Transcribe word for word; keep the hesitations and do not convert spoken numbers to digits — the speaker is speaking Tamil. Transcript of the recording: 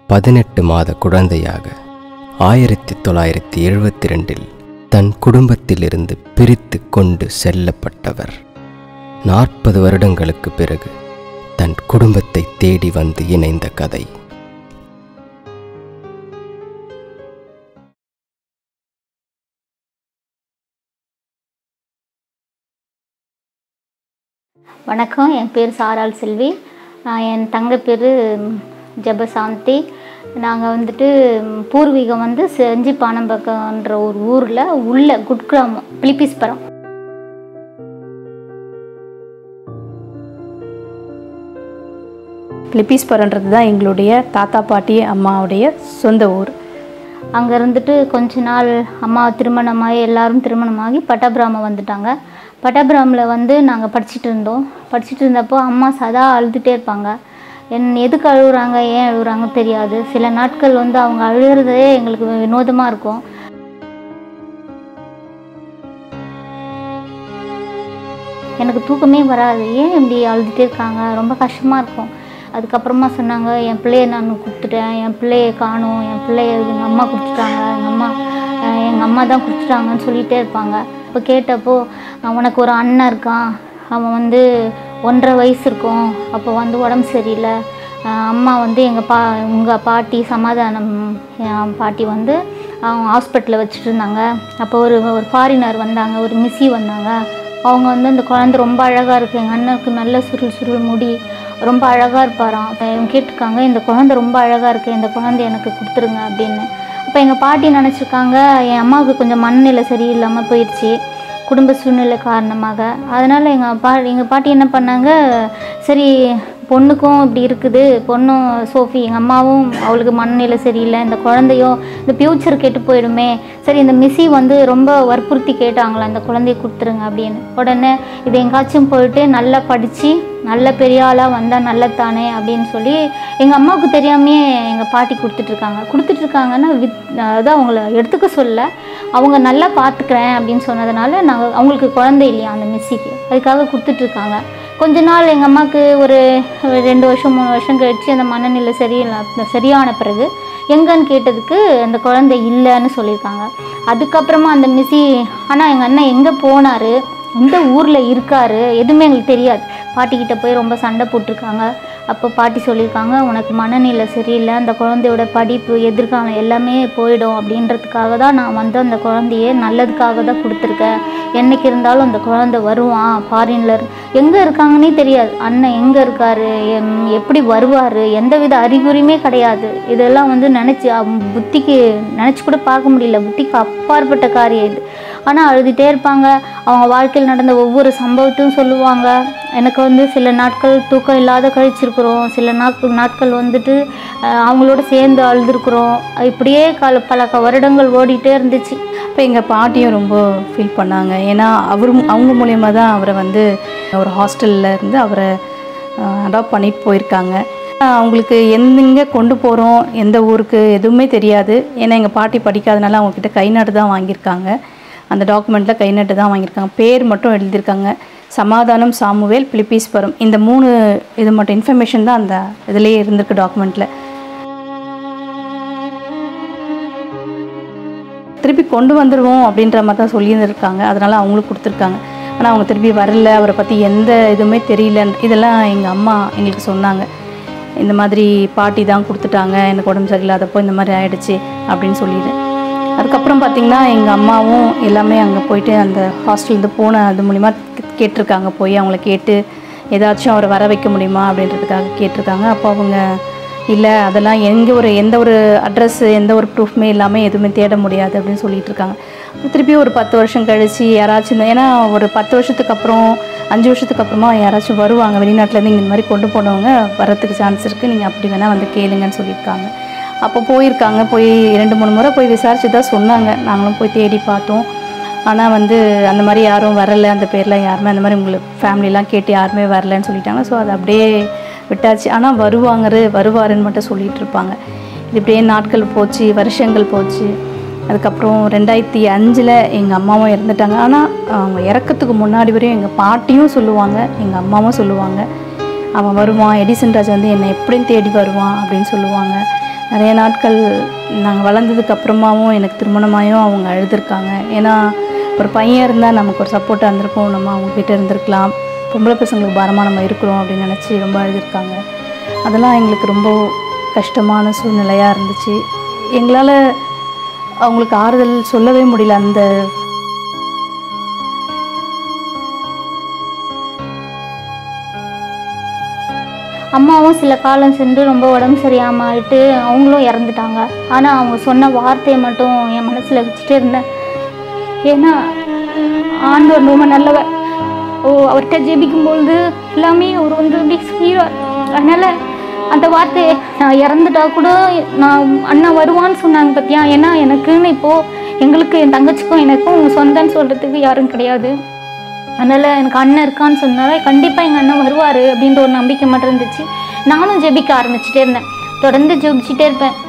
பதினெட்டு மாத குழந்தையாக ஆயிரத்தி தொள்ளாயிரத்தி எழுபத்தி ரெண்டில் தன் குடும்பத்திலிருந்து பிரித்து கொண்டு செல்லப்பட்டவர் நாற்பது வருடங்களுக்கு பிறகு தன் குடும்பத்தை தேடி வந்து இணைந்த கதை. வணக்கம், என் பேர் சாரால் செல்வி. என் தங்கை பேர் ஜெபசாந்தி. நாங்கள் வந்துட்டு பூர்வீகம் வந்து செஞ்சி பானம்பக்கம்ன்ற ஒரு ஊரில் உள்ள குட்கிராமம் பிலிப்பீஸ்பரம். பிலிப்பீஸ்பரன்றது தான் எங்களுடைய தாத்தா பாட்டி அம்மாவுடைய சொந்த ஊர். அங்கே இருந்துட்டு கொஞ்ச நாள் அம்மா திருமணமாகி எல்லோரும் திருமணமாகி பட்டாபிராமம் வந்துட்டாங்க. பட்டாபிராமில் வந்து நாங்கள் படிச்சுட்டு இருந்தோம். படிச்சுட்டு இருந்தப்போ அம்மா சதா அழுதுகிட்டே இருப்பாங்க. என் எதுக்கு அழுகுறாங்க, ஏன் அழுகுறாங்க தெரியாது. சில நாட்கள் வந்து அவங்க அழுகிறதே எங்களுக்கு வினோதமாக இருக்கும். எனக்கு தூக்கமே வராது, ஏன் இப்படி அழுதுகிட்டே இருக்காங்க, ரொம்ப கஷ்டமாக இருக்கும். அதுக்கப்புறமா சொன்னாங்க, என் பிள்ளைய நான் கொடுத்துட்டேன், என் பிள்ளைய காணும், என் பிள்ளைய எங்கள் அம்மா கொடுத்துட்டாங்க, எங்கள் அம்மா எங்கள் அம்மா தான் கொடுத்துட்டாங்கன்னு சொல்லிகிட்டே இருப்பாங்க. இப்போ கேட்டப்போ, உனக்கு ஒரு அண்ணன் இருக்கான், அவன் வந்து ஒன்றரை வயசு இருக்கும், அப்போ வந்து உடம்பு சரியில்லை, அம்மா வந்து எங்கள் பா உங்கள் பாட்டி சமாதானம் என் பாட்டி வந்து அவங்க ஹாஸ்பிட்டலில் வச்சுட்டு இருந்தாங்க. அப்போ ஒரு ஒரு ஃபாரினர் வந்தாங்க, ஒரு மிஸ்ஸி வந்தாங்க. அவங்க வந்து அந்த குழந்தை ரொம்ப அழகாக இருக்குது, எங்கள் அண்ணனுக்கு நல்ல சுருள் சுருள் முடி, ரொம்ப அழகாக இருப்பாராம். இவங்க கேட்டிருக்காங்க, இந்த குழந்தை ரொம்ப அழகாக இருக்குது, இந்த குழந்தை எனக்கு கொடுத்துருங்க அப்படின்னு. அப்போ எங்கள் பாட்டி நினச்சிருக்காங்க, என் அம்மாவுக்கு கொஞ்சம் மனநிலை சரியில்லாமல் போயிடுச்சு குடும்ப சூழ்நிலை காரணமாக. அதனால் எங்கள் பா எங்கள் பாட்டி என்ன பண்ணாங்க, சரி பொண்ணுக்கும் இப்படி இருக்குது, பொண்ணும் சோஃபி எங்கள் அம்மாவும் அவளுக்கு மனநிலை சரியில்லை, இந்த குழந்தையும் இந்த ஃப்யூச்சர் கெட்டு போயிடுமே, சரி இந்த மிஸ்ஸி வந்து ரொம்ப வற்புறுத்தி கேட்டாங்களா இந்த குழந்தைய கொடுத்துருங்க அப்படின்னு. உடனே இது எங்காச்சும் போயிட்டு நல்லா படித்து நல்ல பெரிய ஆளாக வந்தால் நல்லதானே அப்படின்னு சொல்லி எங்கள் அம்மாவுக்கு தெரியாமையே எங்கள் பாட்டி கொடுத்துட்ருக்காங்க. கொடுத்துட்ருக்காங்கன்னா வித் அதாவது அவங்கள எடுத்துக்க சொல்ல, அவங்க நல்லா பார்த்துக்கிறேன் அப்படின்னு சொன்னதுனால நாங்கள் அவங்களுக்கு குழந்தை இல்லையா அந்த மிஸ்ஸிக்கு, அதுக்காக கொடுத்துட்ருக்காங்க. கொஞ்ச நாள் எங்கள் அம்மாவுக்கு ஒரு ரெண்டு வருஷம் மூணு வருஷம் கழித்து அந்த மனநிலை சரியில்லை சரியான பிறகு எங்கன்னு கேட்டதுக்கு அந்த குழந்தை இல்லைன்னு சொல்லியிருக்காங்க. அதுக்கப்புறமா அந்த மிஸ்ஸி, ஆனால் எங்கள் அண்ணன் எங்கே போனார், இந்த ஊரில் இருக்கார், எதுவுமே எங்களுக்கு தெரியாது. பாட்டிக்கிட்ட போய் ரொம்ப சண்டை போட்டிருக்காங்க. அப்போ பாட்டி சொல்லியிருக்காங்க, உனக்கு மனநிலை சரியில்லை, அந்த குழந்தையோட படிப்பு எதிர்காலம் எல்லாமே போயிடும் அப்படின்றதுக்காக தான் நான் வந்து அந்த குழந்தைய நல்லதுக்காக தான் கொடுத்துருக்கேன். என்றைக்கு இருந்தாலும் அந்த குழந்தை வருவான், ஃபாரின்ல எங்கே இருக்காங்கன்னே தெரியாது, அண்ணன் எங்கே இருக்கார், எப்படி வருவார், எந்த வித அறிகுறியுமே கிடையாது. இதெல்லாம் வந்து நினச்சி புத்திக்கு நினச்சி கூட பார்க்க முடியல, புத்திக்கு அப்பாற்பட்ட காரியம் இது. ஆனால் அழுதுகிட்டே இருப்பாங்க. அவங்க வாழ்க்கையில் நடந்த ஒவ்வொரு சம்பவத்தையும் சொல்லுவாங்க. எனக்கு வந்து சில நாட்கள் தூக்கம் இல்லாத கழிச்சிருக்கிறோம், சில நாட்கள் நாட்கள் வந்துட்டு அவங்களோட சேர்ந்து அழுதுருக்குறோம். இப்படியே கால பல வருடங்கள் ஓடிட்டே இருந்துச்சு. இப்போ எங்கள் பாட்டியும் ரொம்ப ஃபீல் பண்ணாங்க. ஏன்னா அவரும் அவங்க மூலயமா தான் அவரை வந்து ஒரு ஹாஸ்டலில் இருந்து அவரை அடாப்ட் பண்ணிட்டு போயிருக்காங்க. அவங்களுக்கு எந்தெங்கே கொண்டு போகிறோம், எந்த ஊருக்கு எதுவுமே தெரியாது. ஏன்னா எங்கள் பாட்டி படிக்காதனால அவங்கக்கிட்ட கை நாட்டு தான் வாங்கியிருக்காங்க. அந்த டாக்குமெண்ட்டில் கை நாட்டு தான் வாங்கியிருக்காங்க. பேர் மட்டும் எழுதியிருக்காங்க, சமாதானம் சாமுவேல் பிலிப்பீஸ்பரம். இந்த மூணு இது மட்டும் இன்ஃபர்மேஷன் தான் அந்த இதுலேயே இருந்திருக்கு டாக்குமெண்ட்டில். திருப்பி கொண்டு வந்துடுவோம் அப்படின்ற மாதிரி தான் சொல்லியிருந்துருக்காங்க. அதனால் அவங்களுக்கு கொடுத்துருக்காங்க. ஆனால் அவங்க திருப்பி வரல, அவரை பற்றி எந்த இதுவுமே தெரியல. இதெல்லாம் எங்கள் அம்மா எங்களுக்கு சொன்னாங்க. இந்த மாதிரி பாட்டி தான் கொடுத்துட்டாங்க, எனக்கு உடம்பு சரியில்லாதப்போ இந்த மாதிரி ஆகிடுச்சு அப்படின்னு சொல்லிடு. அதுக்கப்புறம் பார்த்திங்கன்னா எங்கள் அம்மாவும் எல்லாமே அங்கே போயிட்டு அந்த ஹாஸ்டல்லேருந்து போன அது மூலிமா கேட்டிருக்காங்க. போய் அவங்கள கேட்டு ஏதாச்சும் அவரை வர வைக்க முடியுமா அப்படின்றதுக்காக கேட்டிருக்காங்க. அப்போ அவங்க இல்லை, அதெல்லாம் எங்கே ஒரு எந்த ஒரு அட்ரஸ்ஸு எந்த ஒரு ப்ரூஃப்மே இல்லாமல் எதுவுமே தேட முடியாது அப்படின்னு சொல்லிகிட்டு இருக்காங்க. திருப்பி ஒரு பத்து வருஷம் கழித்து யாராச்சும், ஏன்னா ஒரு பத்து வருஷத்துக்கு அப்புறம் அஞ்சு வருஷத்துக்கு அப்புறமா யாராச்சும் வருவாங்க வெளிநாட்டிலேருந்து, இங்கே இந்த மாதிரி கொண்டு போனவங்க வரத்துக்கு சான்ஸ் இருக்குது, நீங்கள் அப்படி வேணால் வந்து கேளுங்கன்னு சொல்லியிருக்காங்க. அப்போ போயிருக்காங்க. போய் ரெண்டு மூணு முறை போய் விசாரித்து தான் சொன்னாங்க. நாங்களும் போய் தேடி பார்த்தோம். ஆனால் வந்து அந்த மாதிரி யாரும் வரலை, அந்த பேரில் யாருமே அந்த மாதிரி உங்களுக்கு ஃபேமிலிலாம் கேட்டு யாருமே வரலன்னு சொல்லிட்டாங்க. ஸோ அதை அப்படியே விட்டாச்சு. ஆனால் வருவாங்க வருவாருன்னு மட்டும் சொல்லிகிட்டு இருப்பாங்க. இது இப்படியே நாட்கள் போச்சு, வருஷங்கள் போச்சு. அதுக்கப்புறம் ரெண்டாயிரத்தி அஞ்சில் எங்கள் அம்மாவும் இறந்துட்டாங்க. ஆனால் அவங்க இறக்கிறதுக்கு முன்னாடி வரையும் எங்கள் பாட்டியும் சொல்லுவாங்க, எங்கள் அம்மாவும் சொல்லுவாங்க, அவன் வருவான், எடிசன் ராஜ் வந்து என்னை எப்படின்னு தேடி வருவான் அப்படின்னு சொல்லுவாங்க. நிறைய நாட்கள் நாங்கள் வளர்ந்ததுக்கு அப்புறமாவும் எனக்கு திருமணமாயும் அவங்க அழுதுருக்காங்க. ஏன்னா ஒரு பையன் இருந்தால் நமக்கு ஒரு சப்போர்ட்டாக இருந்திருக்கும், நம்ம அவங்கக்கிட்ட இருந்திருக்கலாம், பொம்பளை பசங்களுக்கு பாரமாக நம்ம இருக்கிறோம் அப்படின்னு நினச்சி ரொம்ப அழுதுருக்காங்க. அதெல்லாம் எங்களுக்கு ரொம்ப கஷ்டமான சூழ்நிலையாக இருந்துச்சு. எங்களால் அவங்களுக்கு ஆறுதல் சொல்லவே முடியல. அந்த அம்மாவும் சில காலம் சென்று ரொம்ப உடம்பு சரியாமல் ஆகிட்டு அவங்களும் இறந்துட்டாங்க. ஆனால் அவங்க சொன்ன வார்த்தையை மட்டும் என் மனசில் வச்சுட்டே இருந்தேன். ஏன்னா ஆண்டவர் ரொம்ப நல்லவர். ஓ அவர்கிட்ட ஜெபிக்கும்பொழுது எல்லாமே அவர் வந்து அப்படி செய்வார். அதனால் அந்த வார்த்தையை நான் இறந்துட்டா கூட நான் அண்ணா வருவான்னு சொன்னாங்க பார்த்தியா. ஏன்னா எனக்குன்னு இப்போது எங்களுக்கு என் தங்கச்சிக்கும் எனக்கும் சொந்தன்னு சொல்கிறதுக்கு யாரும் கிடையாது. அதனால் எனக்கு அண்ணன் இருக்கான்னு சொன்னால கண்டிப்பாக எங்கள் அண்ணன் வருவார் அப்படின்ற ஒரு நம்பிக்கை மட்டும் இருந்துச்சு. நானும் ஜெபிக்க ஆரம்பிச்சிட்டே இருந்தேன். தொடர்ந்து ஜெபிச்சிட்டே இருப்பேன்.